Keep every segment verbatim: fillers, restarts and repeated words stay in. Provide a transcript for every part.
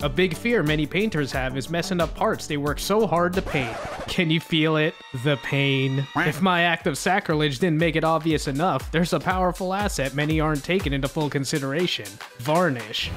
A big fear many painters have is messing up parts they work so hard to paint. Can you feel it? The pain. If my act of sacrilege didn't make it obvious enough, there's a powerful asset many aren't taking into full consideration: varnish.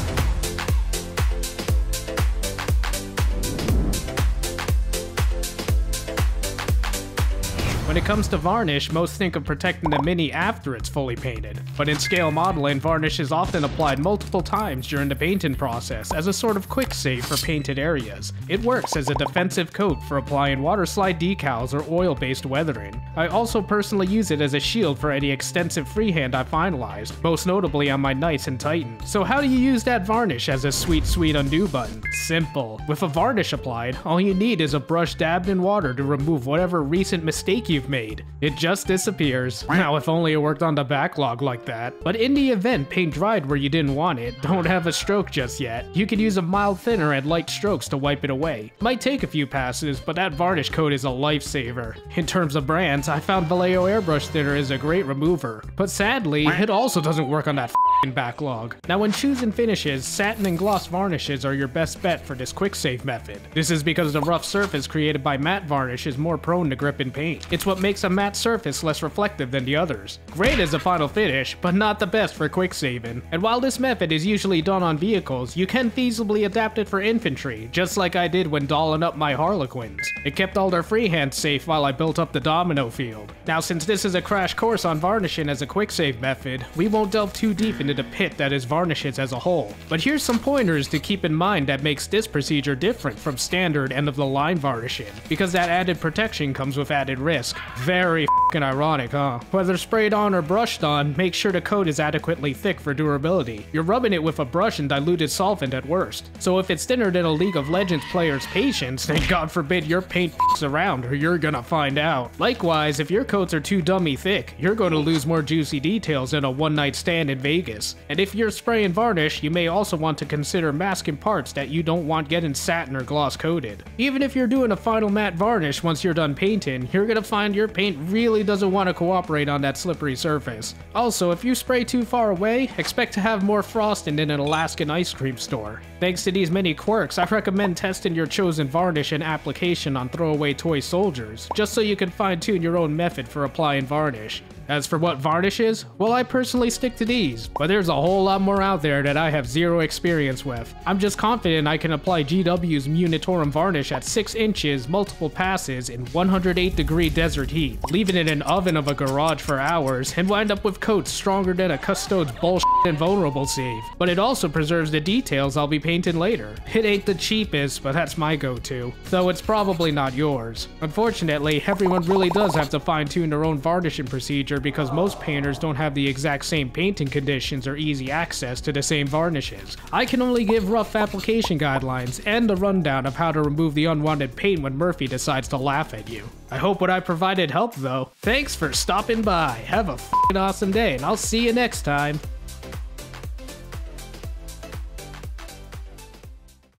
When it comes to varnish, most think of protecting the mini after it's fully painted. But in scale modeling, varnish is often applied multiple times during the painting process as a sort of quick save for painted areas. It works as a defensive coat for applying waterslide decals or oil-based weathering. I also personally use it as a shield for any extensive freehand I finalized, most notably on my Knights and Titans. So how do you use that varnish as a sweet, sweet undo button? Simple. With a varnish applied, all you need is a brush dabbed in water to remove whatever recent mistake you've made. It just disappears. Now, if only it worked on the backlog like that. But in the event paint dried where you didn't want it, don't have a stroke just yet, you can use a mild thinner and light strokes to wipe it away. Might take a few passes, but that varnish coat is a lifesaver. In terms of brands, I found Vallejo Airbrush Thinner is a great remover, but sadly, it also doesn't work on that f***ing backlog. Now, when choosing finishes, satin and gloss varnishes are your best bet for this quick save method. This is because the rough surface created by matte varnish is more prone to grip in paint. It's what makes a matte surface less reflective than the others. Great as a final finish, but not the best for quick saving. And while this method is usually done on vehicles, you can feasibly adapt it for infantry, just like I did when dolling up my Harlequins. It kept all their freehand safe while I built up the domino field. Now, since this is a crash course on varnishing as a quick save method, we won't delve too deep into the pit that is varnishes as a whole. But here's some pointers to keep in mind that makes this procedure different from standard end-of-the-line varnishing, because that added protection comes with added risk. Very f***ing ironic, huh? Whether sprayed on or brushed on, make sure the coat is adequately thick for durability. You're rubbing it with a brush and diluted solvent at worst. So if it's thinner than a League of Legends player's patience, then God forbid your paint f***s around or you're gonna find out. Likewise, if your coats are too dummy thick, you're going to lose more juicy details than a one-night stand in Vegas. And if you're spraying varnish, you may also want to consider masking parts that you don't want getting satin or gloss coated. Even if you're doing a final matte varnish once you're done painting, you're gonna find your paint really doesn't want to cooperate on that slippery surface. Also, if you spray too far away, expect to have more frosting than an Alaskan ice cream store. Thanks to these many quirks, I recommend testing your chosen varnish and application on throwaway toy soldiers, just so you can fine-tune your own method for applying varnish. As for what varnish is, well, I personally stick to these, but there's a whole lot more out there that I have zero experience with. I'm just confident I can apply G W's Munitorum varnish at six inches, multiple passes, in one hundred eight degree desert heat, leaving it in an oven of a garage for hours, and wind up with coats stronger than a Custodes bullshit invulnerable save. But it also preserves the details I'll be painting later. It ain't the cheapest, but that's my go-to, though it's probably not yours. Unfortunately, everyone really does have to fine-tune their own varnishing procedure because most painters don't have the exact same painting conditions or easy access to the same varnishes. I can only give rough application guidelines and a rundown of how to remove the unwanted paint when Murphy decides to laugh at you. I hope what I provided helped though. Thanks for stopping by. Have a f***ing awesome day and I'll see you next time.